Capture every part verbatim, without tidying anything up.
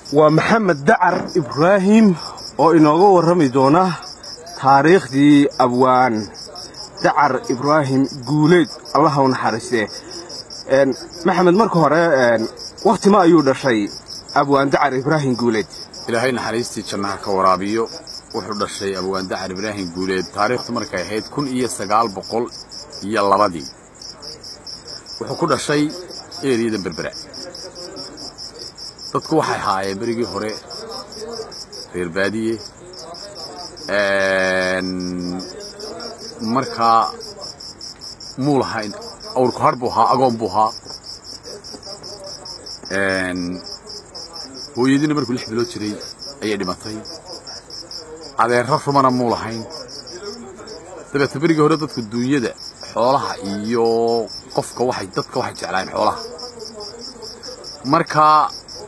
ومحمد دعر إبراهيم وإنه رمي دونه تاريخ دي أبوان دعر إبراهيم guuleed الله ونحرسه محمد مركو هره وقت ما أيود شيء أبوان دعر إبراهيم guuleed إلهي نحرستي جناح كورابيو وحد الشيء أبوان دعر إبراهيم guuleed تاريخ مركه هيد كن إيه سجال بقول يلا بدي وحكود الشيء يريد بربرة dadku waxay haayeen berigii hore reer baadiye een marka muulahayn awrku harbu ha agoon buu ha een hooyadina markuu lix bilood jiray ayay dhimatay adeero rumana muulahayn dabta berigii hore dadku duunyada xoolaha iyo qofka waxay dadka waxay jeclaan xoolaha marka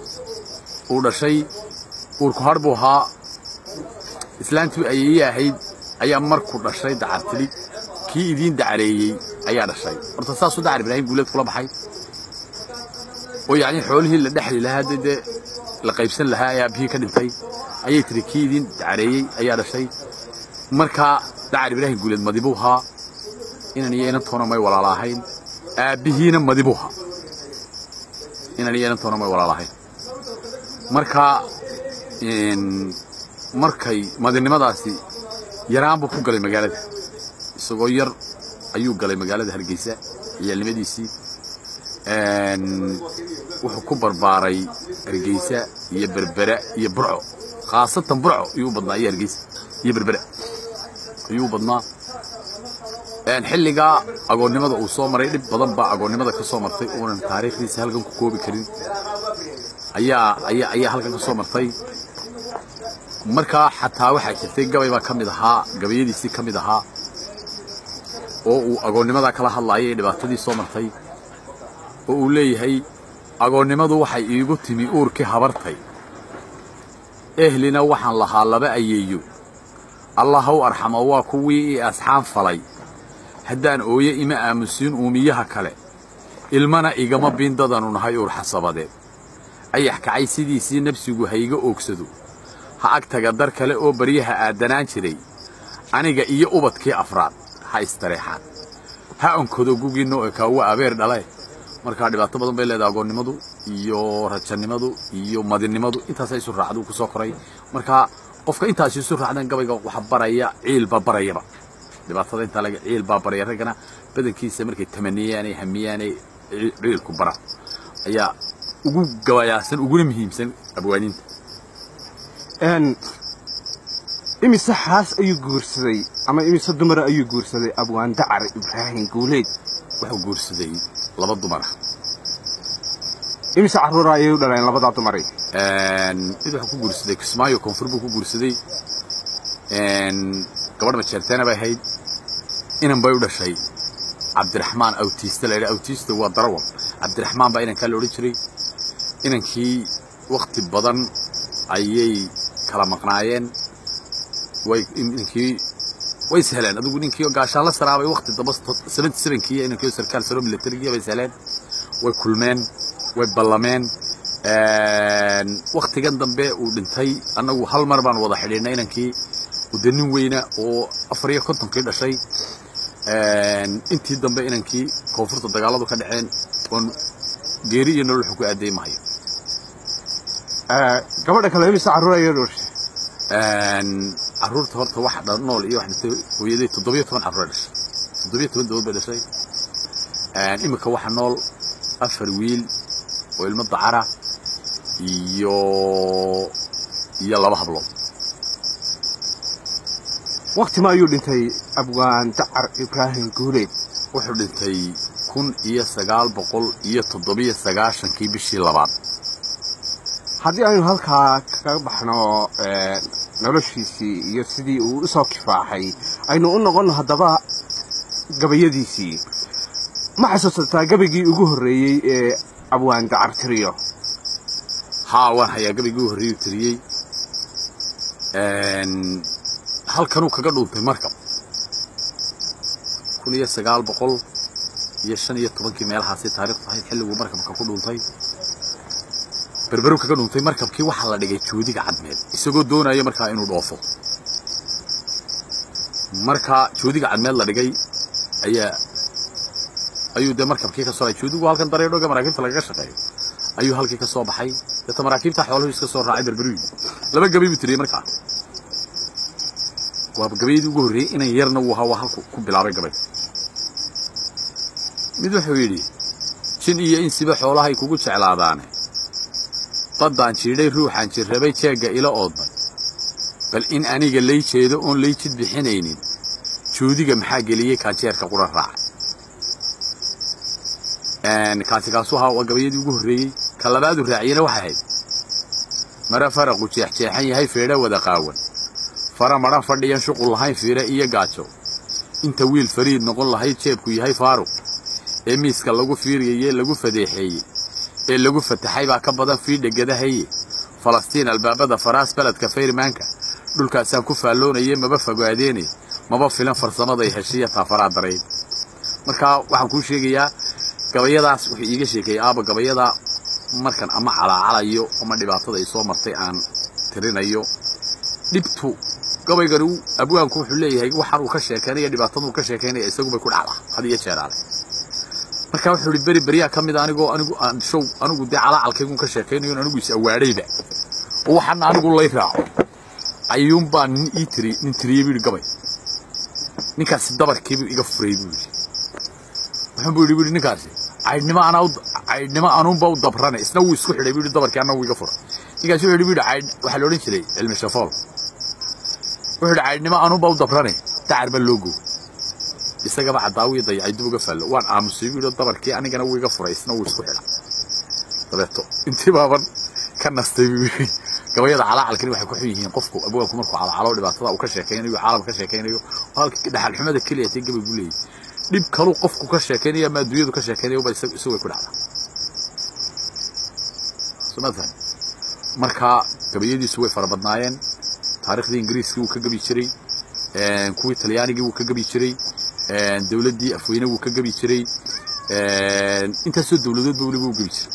وده شيء وركهربوها إسلامتي أيها هيد أيام مركو ده شيء دعرتلي كي دين دعريه أيها ده شيء ارتصاص دعر إبراهيم guuleed كلها بحي ويعني حوله اللي دحلي لها ده ده لقيبسن لها يا بيه كنتي أيه تري كي دين دعريه أيها ده شيء مركا دعر إبراهيم guuleed مدبوها إنني أنا تونا ما يولا لاهين أبيهنا مدبوها إنني أنا تونا ما يولا لاهين marka in markay madinimadaasi yaraan buu ku galay magaalada isagoo yar ayuu galay magaalada Hargeysa yaalnimadiisii een wuxuu ku barbaaray Hargeysa iyo Berbera iyo Burco khaasatan Burco ayuu badnaa iyo Hargeysa iyo Berbera ayuu badnaa een xilliga agoonnimada uu soo maray dib badan baa agoonnimada ka soo martay oo aan taariikhdiisa halkan ku koobi karin ayaa ayaa ayaa halkan ka soo martay marka xataa waxa jirtay gabay baa kamid ahaa gabayadiisii kamid ahaa oo uu agoonnimada kala hadlayay dhibaatadii soo martay oo uu leeyahay agoonnimadu waxay iigu timi uurkii habartay ehlina waxaan lahaa laba ayeeyo allah uu arxamo waa kuwii asxaan falay haddaan ooye ima aamusin uumiyaha kale ilmana igama biindadanu nahay uur xasabadeed أيح كعيسدي سي نفسي وهيجا أوكسدو هأكتر در كله أو بريها آدنان شري أنا جا إيه أوبت كي أفراد هاي استريحان هأنكدو جوجي نو كهو أبير دلاي مركادي بعطبضن بيله داغون نمدو يو رتشن نمدو يو مدين نمدو إنت ساي سر عدو كساقري مركا قفك إنت ساي سر عدن قبل جو وحبرايا عيل ببرايا با بعطبضن إنت لاقي عيل ببرايا رجعنا بدن كيس مركي ثمانية يعني همية يعني عيل كبرى يا ugu gawaayaasan ugu muhiimsan abwaaniin een imisa xaas ayuu guursaday ama imisa dumar ayuu guursaday abwaan dacar Ibrahim guuleed wuxuu guursaday laba dumar imisa caruur ayuu dhaleen labada dumar een mid wuxuu ku guursaday Kismaayo koonfur buu ku guursaday een gabadh ma jeerteena bay hayd inan bay u dhashay Cabdiraxmaan awtiista la yiraahdo awtiista waa darawal Cabdiraxmaan baa inan ka loo jiray inankii waqti badan ayay kala maqnaayeen way inankii way sahlan adigu ninkii gaashaan la saraabay waqti daba seventy-seven kii inankii sarkaal saro militariga bay sahlan way kulmeen way ballameen een waqtigan dambe uu dhintay anagu hal mar baan wada xidhiidhnay inankii uu danin weyna oo afar iyo konton kii dhashay een intii dambe inankii koonfurta dagaaladu ka dhaceen oo geeri iyo nolol ku aaday maayo ee gabadha kale imisa caruur ay dhashay een caruurta horta wax dhan nool iyo wax dhintay hooyaday toddoba iyo toban caruur dhashay toddoba iyo toban dood dhashay een imika waxa nool afar wiil oo ilmo dacara iyo iyo laba hablo waqti ma ayuu dhintay abwaan dacar Ibrahim guuleed wuxuu dhintay kun iyo sagaal boqol iyo toddoba iyo sagaashan kii bishii labaad haddii aynu halkaa kaga baxno ee noloshiisii iyo sidii uu u soo kifaaxay aynu u noqon haddaba gabayadiisii ma xasuusataa gabaygii ugu horeeyay ee abwaan dacar tiriyo haa waan hayaa gabaygii ugu horeeyay tiriyay een halkan uu kaga dhuuntay markab kun iyo sagaal boqol iyo shan iyo toban kii meelahaasi taariikhdu ahayd xilligu markabka ku dhuuntay بربرو kaga dhuntay markabkii waxa la dhigay joodiga cadmeed isagoo doonaya markaa inuu dhoofo marka joodiga cadmeed la dhigay ayaa ayuu de markabkii ka soo joodigu halkan dareero ga maraakiibta laga shaqeeyo ayuu halkii ka soo baxay dadka maraakiibta xooluhu iska soo raacay berberu laba gabi bitiriyay markaa waa gabaydu ugu horeeyay inay yarna uu hawa halku ku bilaabay gabay mid wuxuu yiri jin iyo in siba xoolaha ay kugu jeclaadaan badaan jiiday ruuxan jirrabay jeega ila oodbay bal in aniga lay jeedo on lay jid bixinaynin joodiga maxaa geliyay ka jeerka quran raac aan kaasi ka soo hawa gabayadii ugu horeeyay ka labaad raaciyana waxa ahayd mara faraqu jeexjeexan yahay feedha wada qaawan fara mara fadhiyan shuqul lahayn fiira iyo gaajo inta wiil fariid noqon lahayd jeebku yahay faaruq ee miiska lagu fiiriyay lagu fadeexeeyay ee lagu fataxay baa ka badan fiidha gadahay Falastiin albaabada faraas baladka Feyrmaanka dhulkaas aan ku faaloonayay maba fogaadeene maba filan farsamada ay heshiya taafara daray marka waxaan ku sheegayaa gabayadaas wuxuu iiga sheekay aaba gabayada markan ama calaacalayo ama dhibaatada ay soo martay aan tirinayo dibtu gabaygaru abwaanku wuxuu leeyahay waxa uu ka sheekanay dhibaatada uu ka sheekanay isagu bay ku dhacdaa hadiya jeeraale marka wuxuu yiri bari bariya kamid anigu anigu aan show anigu de calacalkaygu ka sheekaynayo anigu is awaadayba waxaan anigu lay raaco ayuun baan ii tiri nin tiriyebi gabay ninkaas dabarkiibu iga furay buu waxaan buu yiri ninkaas aydnimo ana aydnimo aanu baa dabranay isna uu isku xidhay buu dabarkii ana uu iga furay ninkaas wuxuu yiri ayd waxa la oran jiray ilmi shafaal wuxuu yiri aydnimo aanu baa dabranay taarba loogo isaga ba cadaawiye dayay duuga fal waan aamusay buu dabarkii anigana uu iga furay isna uu isku xidhay dabeeto intii baaban ka nastay gabayada calacalkani waxay ku xiyeen qofku abwaanku markuu calacalo dhibaatada uu ka sheekaynayo caalam ka sheekaynayo halkii dhaxal xumada kaliya tii gabay guuleed dib kale qofku ka sheekaynayo ma adduunyadu ka sheekaynayo ba isagu way ku dhacdaa sumadan marka gabayadiisu way farabadnaayeen taariikhdii ingiriiska uu ka gabi jiray ee kuwii talyaaniga uu ka gabi jiray ee dawladii afweyne uu ka gabi jiray ee inta soo dawladood buu waliba u gabi jiray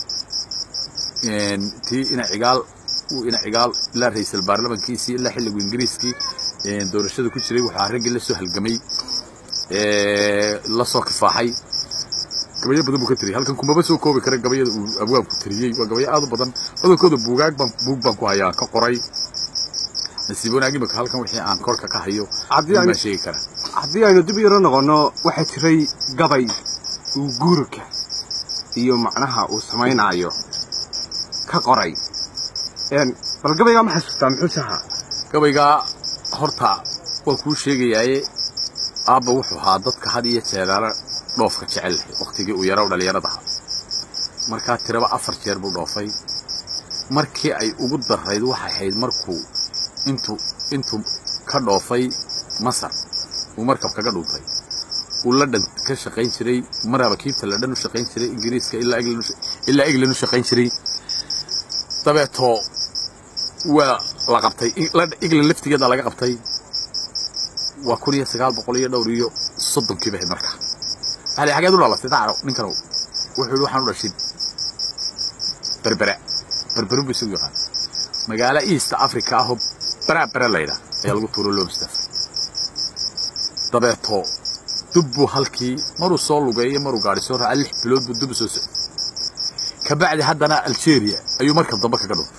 ee tii ina cigaal uu ina cigaal la ra'iisul baarlamankiisii la xilliga ingiriiskii ee doorashada ku jiray waxa ragii la soo halgamay ee la soo kifaaxay gabayada badan buu ka tiriyay halkan kuma ba soo koobi kara gabayada uu abwaanku tiriyay waa gabayada aad u badan badalkooda buugaag baan buug baan ku hayaa ka qoray nasiiboonaagi marka halkan wixii aan korka ka hayo ma sheegi kara haddii aynu dib yaro noqono waxa jiray gabay uu guurka iyo macnaha uu samaynayo ka qoray een bal gabayga ma xasuustaa muxuu saha gabayga horta waa ku sheegayay aaba wuxuu ahaa dadka had iyo jeer dhoofka jecel waqtigii uu yaraw dhalinyarada marka tiraba afar jeer buu dhoofay markii ay ugu darayd waxa ahayd markuu intu intu ka dhoofay Masar uu markab kaga dhuntay uu la dhan ka shaqayn jiray maraba kiibta la dhan u shaqayn jiray ingiriiska ilaa England ilaa England u shaqayn jiray tabeeto waa la qabtay England laftigeeda laga qabtay waa kun iyo sagaal boqol iyo dhowr iyo soddon kiiba markaa hali xageed u laalatay taaro ninkan wuxuu waxaan u dhashay berbera berbera buu soo yaqaan magaala East Africa ah berbera leeyda ayaa lagu tuuro loo mustaf dabeeto dubbu halkii maru soo lugay maru gaari soo raac lix bilood buu dub soo soo ka bacdi haddana Algeria ayuu markab damba kaga dhuntay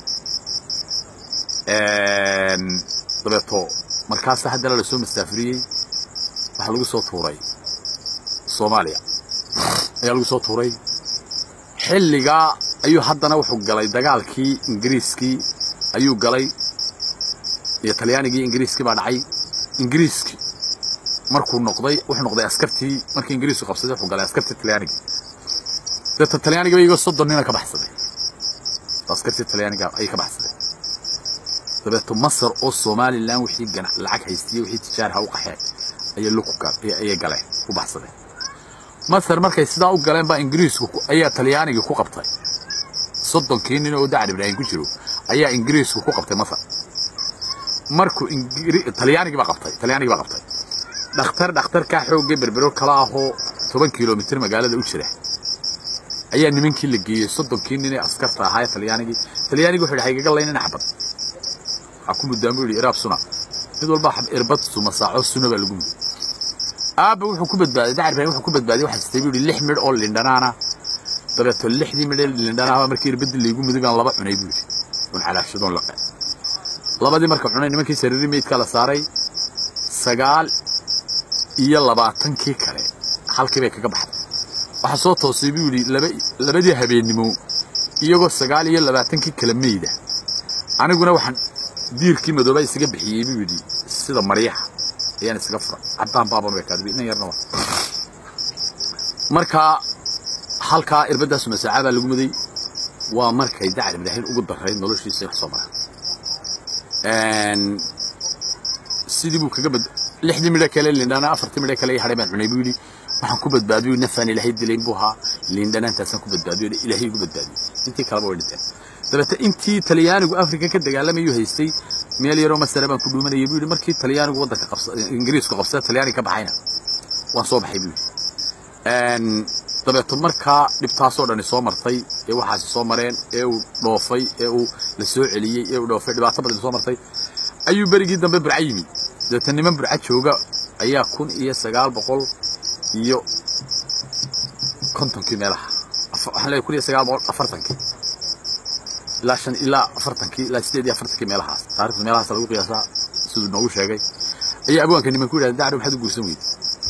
een dabeeto markaas haddana la soo masaafiriyay waxa lagu soo tuuray Soomaaliya ayaa lagu soo tuuray xilliga ayuu haddana wuxuu galay dagaalkii ingiriiskii ayuu galay iyo talyaanigii ingiriiskii baa dhacay ingiriiskii markuu noqday wuxuu noqday askartii markii ingiriisku qabsaday wuxuu galay askartii talyaanigii dadka talyaaniga iyaga soddon nin ka baxsaday askartii talyaaniga ay ka baxsaday dabeeto Masar oo Soomaaliland wixii ganac lacag haystay wixii tijaarha u qaxay ayaa loo ku galay ayaa galay u baxsaday Masar markay sidaa u galeen ba ingiriisku ayaa talyaaniga ku qabtay soddon nin oo dacar Ibrahim ku jiro ayaa ingiriisku ku qabtay Masar markuu talyaaniga ba qabtay talyaaniga ba qabtay dhakhtar dhakhtar ka xoogay berbero kala aho toban kiiloomitir magaalada u jira ayaa nimankii la geeyay soddonkii nin ee askarta ahaa Talyaaniga Talyaaniga wuxuu dhahay gagal in xabad aku muddaamo yiri iraab suna mid walba xab irbad suma saaco suna baa lagu mid aaba wuxuu ku badbaaday dacar baa wuxuu ku badbaaday waxa istaagay lix mid oo lindanaana dabeeto lixdii mid lindanaana markii irbad lagu mid baan laba cunay buu wan xalaashadon laqa labadii marka cunay nimankii sariiri meedka la saaray sagaal iyo labaatankii kale halkii bay kaga baxday waxa soo toosay buu yiri laba labadii habeenimo iyagoo sagaal iyo labaatankii kala meeyda aniguna waxaan diirkii madooba isaga bixiyay buu yiri sida mariyaha ayaan isaga fura cadaan baaban way kaadbi in yarna marka halka irbadaas masaacada lagu miday waa markay dacar Ibrahim ugu daray noloshiisa wax soo maray een sidii buu kaga bad lixdii midho kale lindana afartii midho kale yahay baan cunay buu yiri waxaan ku badbaadiyay nafaan ilaahay dileen buu ahaa lindana intaasaan ku badbaadiyay ilaahay ugu badbaadiyay intii kale way dhinteen dabta intii Talyaanigu Afrika ka dagaalamay haystay meel yaro masara baan ku dhuumanayay buu yiri markii Talyaanigu wadanka qabsaday Ingiriisku qabsaday Talyaaniga ka baxayna waan soo baxay buu een dabta marka dhibtaas oo dhan soo martay ee waxaas soo mareen ee uu dhoofay ee uu la soo celiyay ee uu dhoofay dhibaato badan soo martay ayuu berigii dambe burcayimi dadka niman burca jooga ayaa kun iyo sagaal boqol iyo kontonkii meelaha waxa la kun iyo sagaal boqol afartankii ilaa shan ilaa afartankii ilaa sideed iyo afartankii meelahaas taariikhda meelahaas lagu qiyaasaa sidoo noogu sheegay ayaa abwaanka niman ku yiraahday dacar waxaad u guursan weyd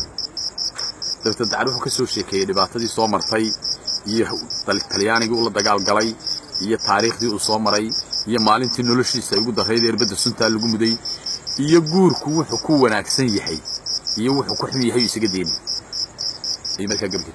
dabta dacar wuxuu ka soo sheekeeyay dhibaatadii soo martay iyo Talyaaniga uu la dagaal galay iyo taariikhdii uu soo maray iyo maalintii noloshiisa ugu dareyd irbada sunta lagu muday iyo guurku wuxuu ku wanaagsan yahay iyo wuxuu ku xun yahay isaga deeni ay markaa gabdhi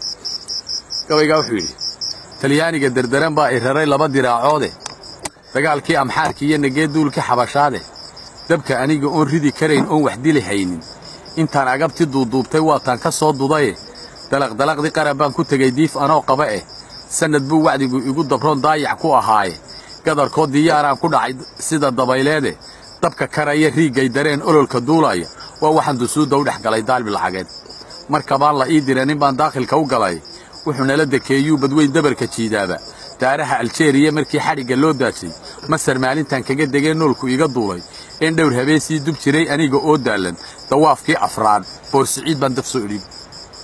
gabayga wuxuu yiri Talyaaniga dardaran baa iraray laba diraacoode dagaalkii amxaarkii iyo nageeduulkii xabashaade dabka aniga oo ridi karayn oo wax dili haynin intaan agabti duuduubtay waa tan ka soo duday dalaq dalaqdi qarabaan ku tagay diif anoo qaba eh sanad buu wacdigu igu dabroon daayac ku ahaaye gadarkood diyaaraan ku dhacay sida dabayleede dabka karaya riigay dareen ololka duulaya waa waxaan dusuuda u dhaxgalay daalbi lacageed marka baan la ii diray nin baan daaqilka u galay wuxuu nala dakeeyay badweyn dabarka jiidaaba taaraha Algeria markii xariga loo daashay masar maalintan kaga degay noolku iga duulay in dhowr habeesii dub jiray aniga oo daalan dawaafkii afraad boor siciid baan daf soo ilin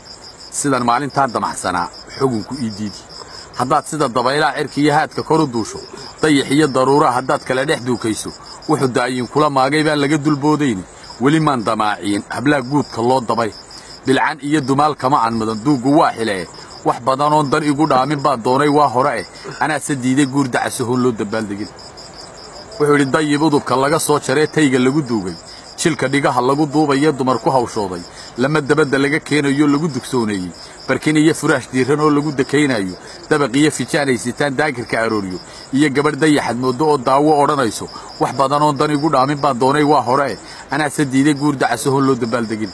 sidan maalinta damacsana xugunku ii diidi haddaad sida dabaylaha cirkiga haadka kor u duusho dayax iyo daruura haddaad kala dhex duukayso wuxuu daayin kula maagay baan laga dulboodayni weli maan damaacin habla guudka loo dabay bilcan iyo dumaal kama aan mudan duugu waa xilay wax badan oo dan igu dhaamin baa doonay waa hore eh ana sadiiday guur dacasaho loo dabaaldegin wuxuu yiri dayib udubka laga soo jaray tayga lagu duugay jilka dhigaha lagu duubay dumar ku hawshooday lama dabada laga keenayo lagu dugsoonayay barkin iyo furaash diiran oo lagu dakeynayo dabaqiyo fijaanaysitaan daagirka arooriyo iyo gabadh dayaxad moodo oo daawo oranayso wax badan oo dan igu dhaamin baa doonay waa hore eh ana sadiiday guur dacasaho loo dabaaldegin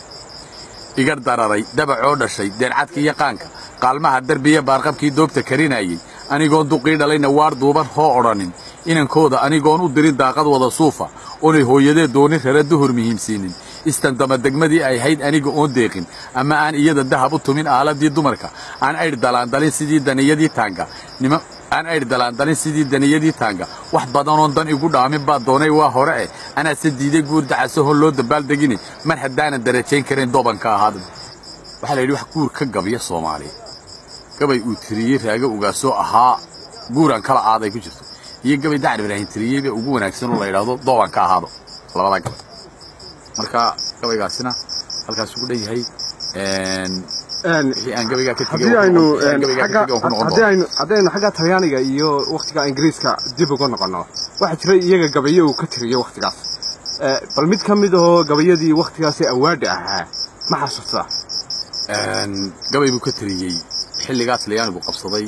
igar dararay dabacoo dhashay deercadka iyo qaanka qalmaha darbiga baarqabkii doobta karinayay anigoon duqii dhalayna waar duuban hoo oranin inankooda anigoon u dirin daaqad wada suufa oo hooyadee dooni reer duhur muhiimsiinin istandama degmadii ay hayd aniga oo deeqin ama aan iyada dahab u tumin aaladii dumarka aan ay dalaan dalin sidii daniyadii taanga nima aan ay dalaan dalin sidii daniyadii taanga wax badan oo dan igu dhaamin baa doonay waa hore eh ana sadiiday guur dacasaho loo dabaaldegin mar hadaan darajayn karin dobanka ahaad waxa la yiri wax guur ka gabiya Soomaali gabay uu tiriyay raaga uga soo ahaa guuran kala aaday ku jirto iyo gabay dacar Ibrahim tiriyay ugu wanaagsan oo la yiraahdo dobanka ahaado labada gabay marka gabaygaasina halkaas ugu dhanyahay een aan gabayga ka tagay aynu hadaynu hadaynu xagga Talyaaniga iyo waqtiga Ingiriiska dib uga noqono waxa jiray iyaga gabayo uu ka tiriyay waqtigaas ee bal mid kamid ah gabayadii waqtigaas ee awaad ahaa ma xasuustaa een gabay buu ka tiriyay xilligaas Talyaanigu qabsaday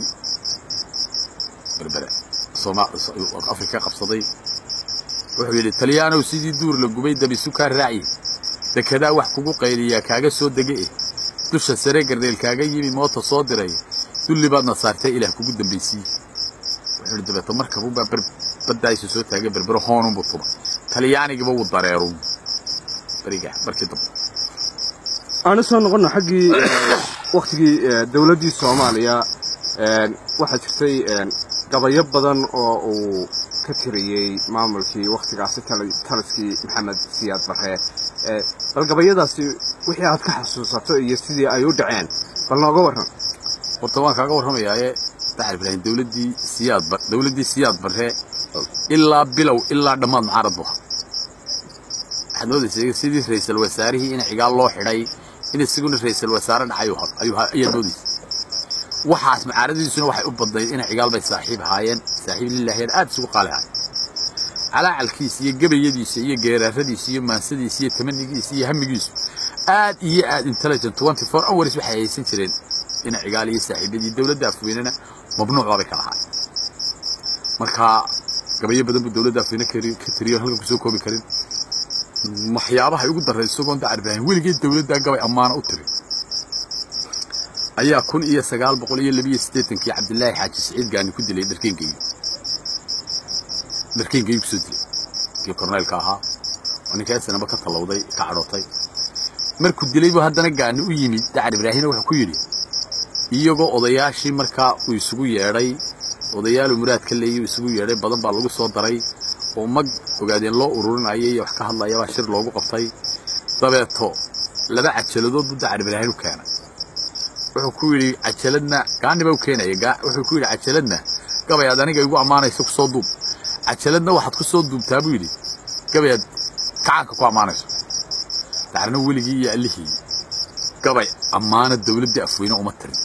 berbera Soomaaliya Afrika qabsaday wuxuu yiri Talyaanigu sidii duur la gubay dabi suka raaci dekada wax kugu qayliya kaaga soo degay dusha sare gardeel kaaga yimi mooto soo diray dulli baadna saartay ilaah kugu dambeysii wuxuu dabata markaba baa badayso soo taagay berbera hoon u butuba Talyaaniga wuu dareero bariga markii dab أنا سأقول نحكي وقت دولة الصومالية waxaa jirtay gabayo badan oo uu ka tiriyey maamulkii waqtigaasi taliskii maxamed siyaad barre bal gabayadaasi wixii aad ka xasuusato iyo sidii ay u dhaceen bal nooga warran. horta waan kaaga warramayaaye dacar ibraahim dawladdii siyaad bar dawladdii siyaad barre ilaa bilow ilaa dhammaad mucaarad buu ahaa. waxaad moodaysa sidii ra'iisul wasaarihii in cigaal loo xidhay in isaguna ra'iisul wasaare dhacay ayuu ayaa moodaysa. waxaas mucaaradadiisuna waxay u badnayd in cigaal bay saaxiib ahaayeen saaxiib lillaahiyeen aad isugu qaalihaan calacalkiisa iyo gabayadiisa iyo geeraaradiisa iyo maansadiisa iyo tamanigiisa iyo hamigiisu aad iyo aad intelligent twenty four hours waxay haysan jireen in cigaal iyo saaxiibadii dawladda afweynena mamnuuc bay kala ahaayeen. marka gabayo badan buu dawladda afweyne ka tiriyo halka ku soo koobi karin. waxyaabaha ugu daray isagoon dacar ibraahim weligeed dawladda gabay ammaana u tirin ayaa kun iyo sagaal boqol iyo laba iyo siddeetankii cabdillaahi xaaji siciid gaani ku dilay dharkeengeeyo dharkeengeeyo ku soo dilay kii korneelka ahaa oo ninkaa sanaba ka talowday ka cadhootay. markuu dilay buu haddana gaani u yimid dacar ibraahimna wuxuu ku yidhi iyagoo odayaashii markaa uu isugu yeedhay odayaalu muraad ka leeyay uu isugu yeedhay badan baa lagu soo daray oo mag ogaadeen loo ururinayay iyo wax ka hadlaya baa shir loogu qabtay. dabeeto laba cajaladood buu dacar ibraahim u keenay. wuxuu ku yidhi cajaladna gaani baa u keenaya wuxuu ku yidhi cajaladna gabayaad aniga igu ammaanayso ku soo duub cajaladna waxaad ku soo duubtaa buu yidhi gabayaad kacaanka ku ammaanayso. dacarna weligii iyo allihii gabay ammaana dawladda afweyne uma tirin.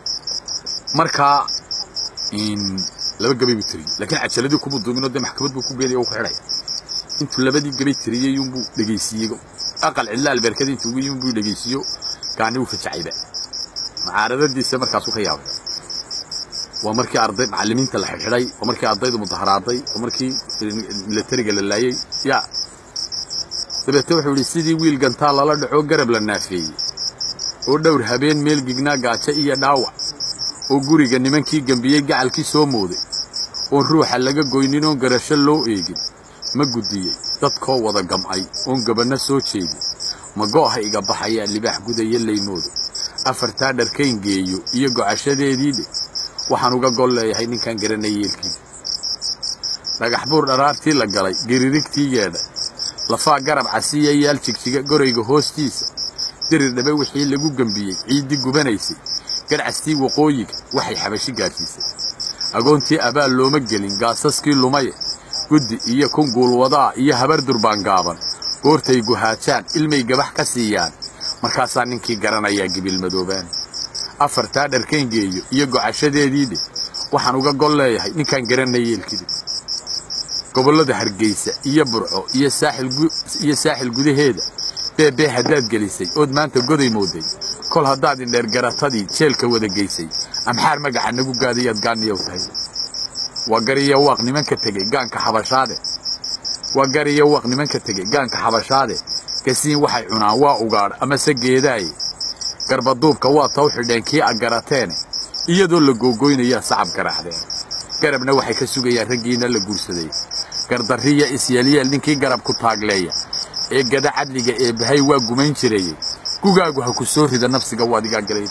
markaa in laba gabay buu tiriyey laakiin cajaladii kuma duuminoo dee maxkamad buu ku geeyay oo ku xidhay. intuu labadii gabay tiriyey unbuu dhegaysiiyey aqal cidla albeerkada intuu ugu yimid buu dhegaysiiyo gaani wuu fajacayba mucaaradadiisa markaasuu ka yaabay. waa markii arday macallimiinta la xidhay waa markii ardaydu mudaharaaday waa markii militariga la laayay yaa dabeetana wuxuu yidhi sidii wiil gantaa lala dhaco garab la naafeeyey oo dhowr habeen meel gignaa gaajo iyo dhaawac oo guriga nimankii gambiyey gacalkii soo mooday oon ruuxa laga goynin oon garasho loo eegin ma gudiyey dadkoo wada gamcay oon gabanna soo jeedin ma go'aha iga baxayaa libaax gudaya laymoodo afartaa dharkayn geeyo iyo gocashadeediide waxaan uga gol leeyahay ninkan garanay yeelkii dhagax buur dharaartii la galay geririgtii yeedhay lafaa garab casiya yaal jigjiga gorayga hoostiisa dirir dhabe wixii lagu gambiyey ciiddii gubanaysay garcastii waqooyiga waxay xabashi gaarsiisay agoontii abaal looma gelin gaasaskii lumaye guddi iyo kun guulwadaa iyo habar durbaan gaaban goortay guhaajaan ilmay gabax ka siiyaan markaasaa ninkii garanayaa gibil madoobaan afartaa dharkayn geeyo iyo gocashadeediide waxaan uga gol leeyahay ninkan garanay yeelkii gobollada hargeysa iyo burco iyo saaxil iyo saaxil gudaheeda beebee haddaad gelisay ood maanta goday mooday kol haddaad indheer garatadii jeelka wada geysay amxaar magaca nagu gaadayaad gaaniyow tahay. waa gariya waaq nimanka tegey gaanka xabashaade waa gariya waaq nimanka tegey gaanka xabashaade kasiin waxay cunaan waa ugaadh amase geedaaye garbaduubka waa taw xidheen kii agarateene iyadoo la googoynaya sacab garaacdeen garabna waxay ka sugayaan raggiina la guursaday gardarriya isyelyeel ninkii garab ku taagleeya ee gada cadliga ee bahay waa gumayn jirayey gugaagu ha ku soo rida nafsiga waa digaa galay.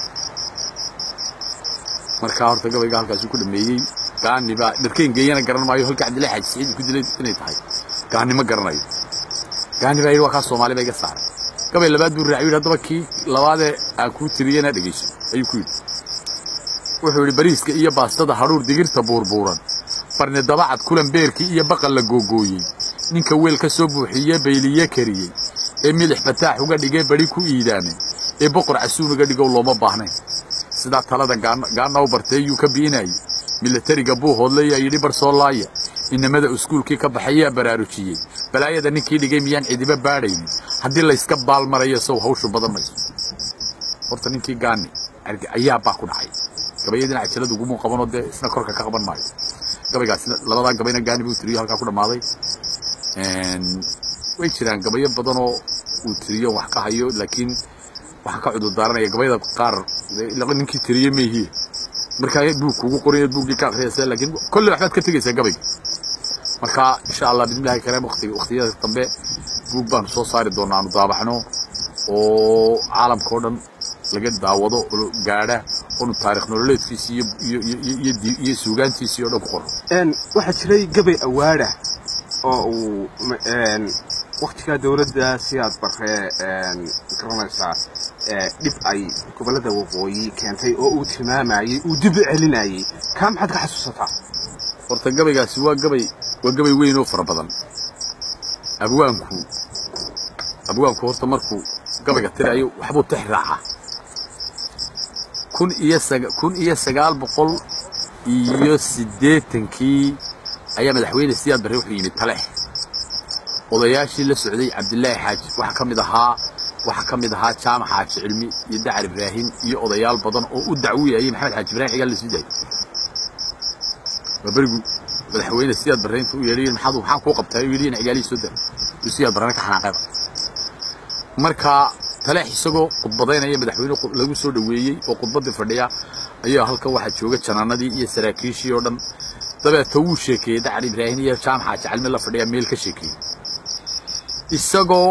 markaa horta gabayga halkaasuu ku dhameeyey. gaani baa dharkayn geeyana garan maayo halka cabdillaahi xaaji siciid ku dilay inay tahay gaani ma garanayo. gaani baa yidhi waa kaa soomaali ba iga saaray. gabay labaad buu raaciyo haddaba kii labaadee aan kuu tiriyena dhegayso ayuu ku yidhi wuxuu yidhi bariiska iyo baastada hadhuur digirta buurbuuran barni dabacad kulan beerkii iyo baqal la googooyey ninka weel ka soo buuxiye bayliye kariyey ee milix bataax uga dhigay bari ku iidaamay ee boqor casuum uga dhigow looma baahnayn sidaa talada gaana u bartay yuu ka biinayay militariga buu hoodlayaa yidhi bar soo laaya inamada iskuulkii ka baxayaa baraarujiyey balaayada ninkii dhigay miyaan cidiba baadhaynin haddii layska baalmarayo sow hawshu badan mayso. horta ninkii gaani ayaa baa ku dhacay gabayadina cajaladu ugu muu qabanoo dee isna korka ka qaban maayo. gabaygaasina labadaa gabayna gaani buu tiriyo halkaa ku dhammaaday. way jiraan gabayo badanoo uu tiriyo wax ka hayo laakiin waxaan ka cudur daaranaya gabayada qaar ninkii tiriye meehiye markaa buu kugu qoraya buuggii ka akhriyaysa laakiin kolley waxbaad ka tegaysaa gabayga. marka insha allah bismillaahi karaam waqtiga waqtiyada dambe buug baan soo saari doonaa aanu daabaxno oo caalamka oo dhan laga daawado oo gaadha ونو تاريخ نولد في سي يدي يسوقان في سي ولا بقول إن واحد شري قبل أواره أو إن وقت كده دولة سياد برخة إن كرنا ساعة دب أي قبل ده وقوي كان في أو تمام أي ودب علينا أي كم حد حسوسها ورت قبل جا سوا قبل وقبل وين وفر بدل أبوانكو أبوانكو ورت مركو قبل جت ترى أيو وحبوا تحرعه كون إيسج كون إيسجال بقول يسديتنكي أيام الحوين السياد بريوح يمين طلح وضياشي للسعودي عبد الله حاج وحكم ذها وحكم ذها شام حاج علمي يدعي إبراهيم يقضيال بدن ودعوية أي محمد حاج إبراهيم قال للسعودي وبرجو بالحوين السياد برين ويرين محضو حاكو قبتها ويرين عجالي السعودي السياد برينك حناقب مركا طلع يسقو قبضين أي مدحوين لو سود ويجي وقبض الفردية أيه هالك واحد شوقة شنانة دي يسرقيشي ودم طبعا توشة كده عارف إبراهيم يشام حاجة علم الله فردية ميل كشكي يسقو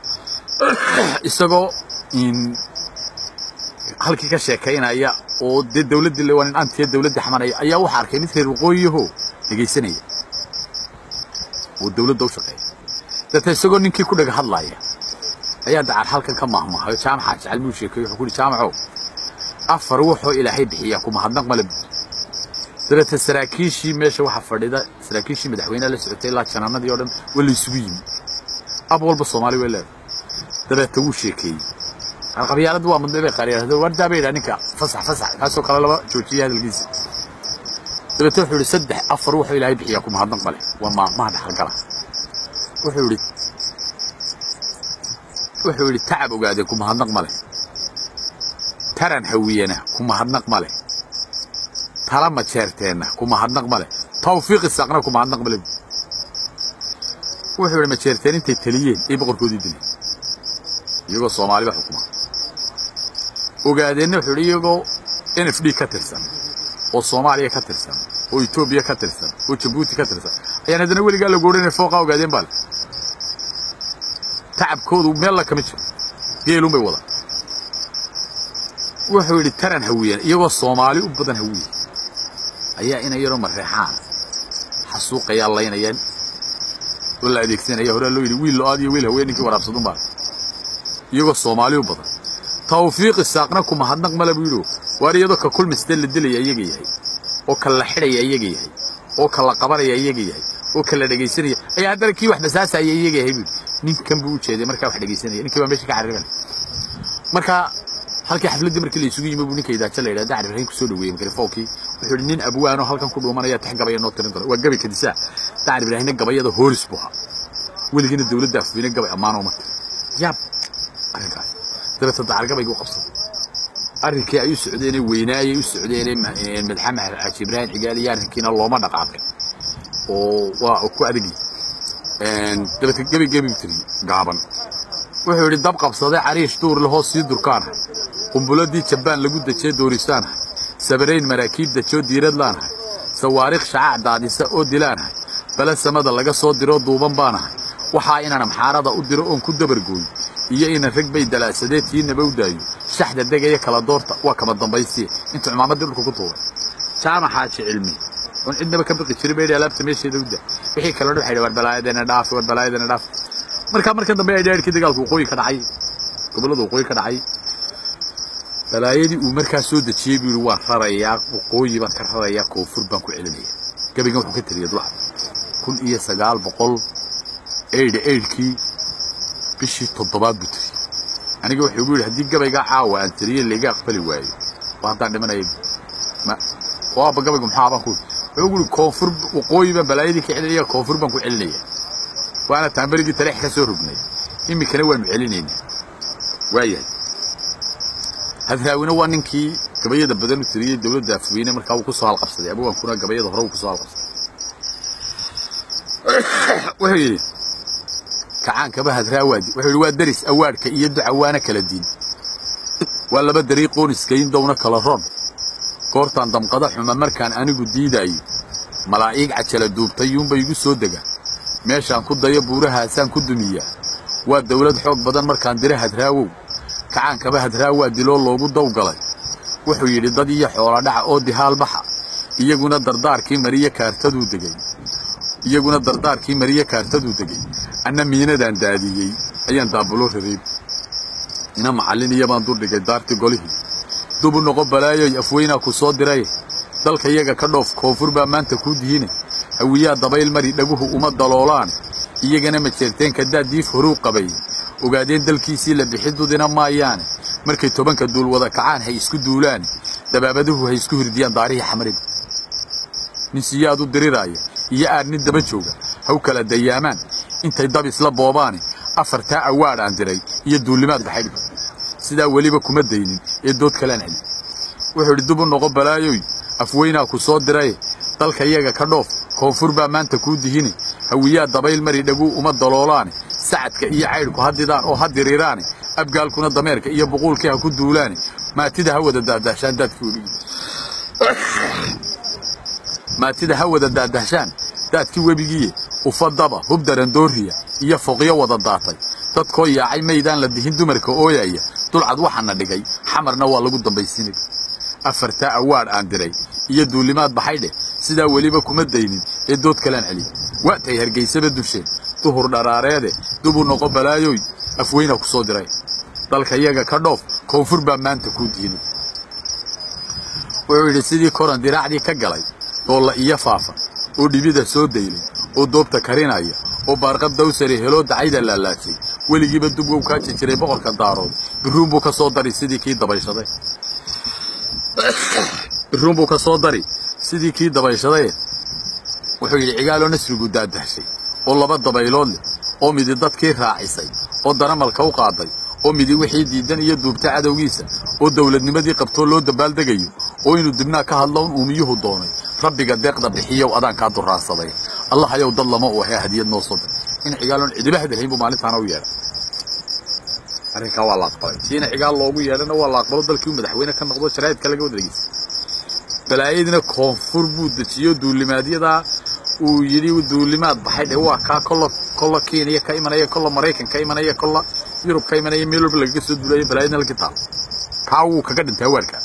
يسقو إن هالك كشكين أيه ود الدولة اللي وان أنت الدولة دي حمانية أيه وحركة مثل الوقوي هو يجي سنة والدولة دوشة ده تسقو نكى كل جهة الله ayaa dacar halkan ka maahmaahay jaamaca jacalmuu sheekay wuxuu ku jaamaco afar wuxuu ilaahay bixiya kuma hadnaq malab dadka saraakiishi meesha waxa fadhida saraakiishi madaxweynaha la socotay la janaanadii oo dhan wali isugu yimi ab walba Soomaali weelay dadka uu sheekay qabyaaladu waa mid bay qariyada warda bay ninka fasax fasax kaasoo kala laba joojiya hadalkiisa dadka wuxuu saddex afar wuxuu ilaahay bixiya kuma hadnaq malab waa maahmaah dhaxal gala wuxuu wuxuu yiri tacab ogaade kuma hadnaq male taran hawiyana kuma hadnaq male tala ma jeerteena kuma hadnaq male tawfiiq isaqna kuma hadnaq male wuxuu yiri ma jeerteen intay taliyeen ee boqorkoodii dilay iyagoo Soomaali ba xukuma ogaadeen wuxuu yiri iyagoo N F D ka tirsan oo Soomaaliya ka tirsan oo Itoobiya ka tirsan oo Djibouti ka tirsan ayaan hadana weligaa la goorinay fooqa ogaadeen bal تعب كودو ميلا كمجر قيلون بيوضا وحو يلي تران هويان إيغو الصومالي وبدن هويان أيا إنا يرو مريحان حسوق يا الله ينيان ولا عديك سين أيا هورا لو يلي ويل لو آدي ويل هويان نكي وراب صدون بار إيغو الصومالي وبدن توفيق الساقناكو مهدنق ملا بيلو واري يدو ككل مستل الدلي يأيغي يهي وكلا حري يأيغي يهي وكلا قبر يأيغي يهي وكلا دقيسيني أيا هدر كي واحد ساسا يأيغي يهي nin kan buu jeeday marka wax dhageysanay ninkii baa meesha ka xariiran marka halkii xafladii markii la isugu yimid buu ninkii daacay leeyahay daacir Ibrahim ku soo dhaweeyay mikrofonkii wuxuu yiri nin abwaano halkan ku dhuumanaya tax gabay noo tirin doona waa gabay kadisa daacir Ibrahim gabayada hooris buha weligiina dawladda afwiina gabay amaano ma yab arrinkaas dabta daacir gabaygu qabsan arrinkii ay u socdeenay weynaayay u socdeenay madaxweynaha Xaaji Ibrahim xigaaliyaar kiina looma dhaqaaqay oo waa ku adigi and dabta gabi gabi tiri gaaban wuxuu yiri dab qabsaday cariish duur la hoos sii durkaan qumbuladii jabaan lagu dajay dooristaan sabareen maraakiibda joo diirad laanahay sawaariikh shaac daadisa oo dilaanahay bala samada laga soo diro duuban baanahay waxa inaan amxaarada u diro oo ku dabargooy iyo in rag bay dalaasadeetii nabawdaayo shaxda degaya kala doorta waa kama dambaysi inta cimaamada dhulka ku tuuray jaamaca cilmi on idnaba ka baqi jiray bay alaabta meesheeda u daa wixii kala dhaxay war balaayadana dhaaf war balaayadana dhaaf marka marka dambe ay dheerkii dagaalku qoy ka dhacay gobolada qoy ka dhacay balaayadii uu markaa soo dajiyay buu waa raraya qoy baan ka raraya koonfur baan ku celinaya gabiga wuxuu ka tiriyay dulac kun iyo sagaal boqol eed eedkii bishii toddobaad buu tiriyay aniga wuxuu yiri hadii gabiga caawa aan tiriyay liga aqbali waayo waa daan dhimanay ma waa gabiga maxaa baan ku يقول كوفر وقوي بلايدي كعليا كوفر بنكو عليا وانا تنبريدي تاريخ كسو ربني امي كانوا معلنين وايي هذا وين هو نينكي قبيده بدل تري دوله دافوينه marka uu ku soo halqabsaday abuu kuna gabayada hore uu ku soo halqabsaday wixii kacaan ka bahad raawadi wixii waa daris awaadka iyo ducawaana kala diin waa laba dariiqoon iskayn doona kala ron koortan damqada xuma markaan anigu diiday malaa'iig cajala duubtay yumba igu soo daga meeshaan ku dayo buuraha saan ku dumiya waa dawlad xoog badan markaan diraha raawow kacaan ka bahad raawadi loo loogu dawgalay wuxuu yidhi dad iyo xoolo dhaca oo dihaal baxa iyaguna dardaarkii mariye kaartadu degay iyaguna dardaarkii mariye kaartadu degay anna miinadan daadiyay ayaan daabulo raday ina macallin iyo baan durdhigay daarti golihii dubu noqo balaayoy afweyna ku soo diray dalka iyaga ka dhoof koonfur baa maanta ku diine hawiyaa dabayl mari dhaguhu uma daloolaan iyagana ma jeerteen ka daadiif horuu qabay ogaadeen dalkiisii la bixidudina maayaan markay tobanka duul wada kacaan hay isku duulaan dabaabaduhu hay isku hirdiyaan daarihi xamrid min siyaadu diriraaya iyo aadnin daba jooga haw kala dayaamaan intay dab isla boobaan afarta awaad aan diray iyo duulimaad baxay sida waliba kuma daynin ee dood kala celi wuxuu yiri dubu noqo balaayoy afweyna ku soo diray dalka iyaga ka dhoof koonfur baa maanta ku dihiin hawiyaa dabayl mari dhagu uma daloolaan sacadka iyo cayrku hadidaan oo hadiriraan abgaalkuna dameerka iyo boqolkii ha ku duulaan maatida hawada daadashaan dadkii maatida hawada daadashaan dadkii webigii u fadaba hub daran dooriya iyo foqiyo wada daatay dadkoo yaacay meydaan la dihin dumarka ooyaya dulcad waxana dhigay xamarna waa lagu dambaysinay afarta awaad aan diray iyo duulimaad baxaydhe sida waliba kuma daynin ee dood kala celi waqti hargeysaba dusheen duhur dharaareede dubu noqo balaayoy afweyna ku soo diray dalka iyaga ka dhoof koonfur baa maanta ku diinay wuxuu yidhi sidii koran diraacdii ka galay doolla iyo faafa oo dhibida soo daylay oo doobta karinaya oo baarqab dawsari helo dacayda laalaashay weligiiba dubgow ka jiray boqorka daarood biruun buu ka soo daray sidii kii dabayshaday biruun buu ka soo daray sidii kii dabayshaday wuxuu yidhi cigaalo nasrigu daadahshay oo laba dabaylood leh oo midi dadkii raacisay oo daramalka u qaaday oo midi wixii diidan iyo duubta cadowgiisa oo dawladnimadii qabto loo dabaal degayo oo inuu dibna ka hadlo uumiyuhu doonay rabbiga deeqda bixiyo adaan ka duraasaday allah ayow dad lama oo hadiyad noo soo diray in cigaaloon cidiba hadalhayn buu maalintaana u yeeray arrinka waa la aqbalay siina cigaal loogu yeerana waa la aqbalo dalkii madaxweyne ka noqdo sharaa'idka laga wadreeyay balaayadina koonfur buu dajiyo duulimaadyada uu yiri duulimaad baxay waa ka kolo kolo Kenya ka imanaya kolo Mareykan ka imanaya kolo Yurub ka imanaya meel walba laga soo duulay balaayadna la kitaab ka uu kaga dhintay warka